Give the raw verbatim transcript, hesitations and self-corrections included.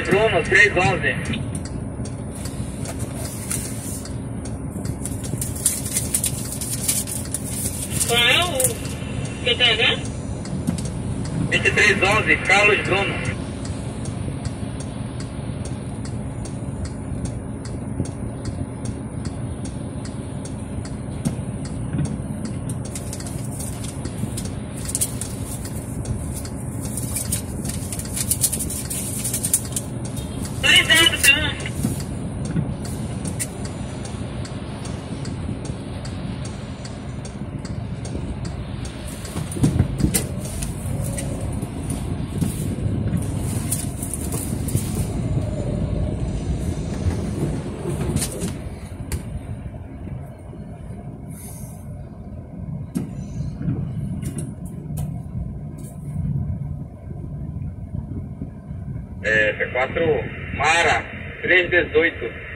Bruno, três onze. Qual é o Q T H? vinte e três onze, Carlos Bruno. Autorizado, Bruno. É, P quatro Mara, três dezoito.